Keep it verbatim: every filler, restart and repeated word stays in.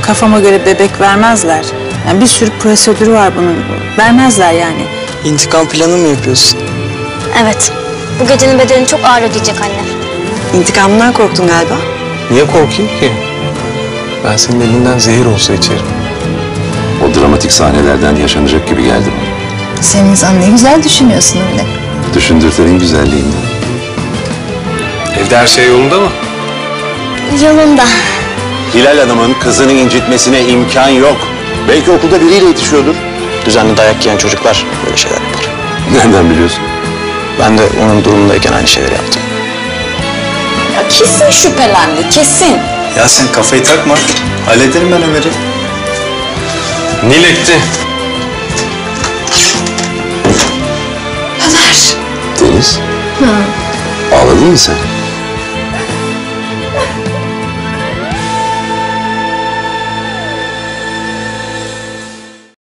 kafama göre bebek vermezler. Yani bir sürü prosedürü var bunun. Vermezler yani. İntikam planı mı yapıyorsun? Evet. Bu gecenin bedelini çok ağır ödeyecek anne. İntikamından korktun galiba. Niye korkayım ki? Ben senin elinden zehir olsa içerim. O dramatik sahnelerden yaşanacak gibi geldi bana. Sen insan ne güzel düşünüyorsun öyle. Düşündürtenin güzelliğinden. Evde her şey yolunda mı? Yolunda. Hilal Hanım'ın kızını incitmesine imkan yok. Belki okulda biriyle yetişiyordur. Düzenli dayak yiyen çocuklar böyle şeyler yapar. Nereden biliyorsun? Ben de onun durumundayken aynı şeyleri yaptım. Ya kesin şüphelendi, kesin. Ya sen kafayı takma. Hallederim ben Ömer'i. Nil etti. Deniz. Ağladın mı sen?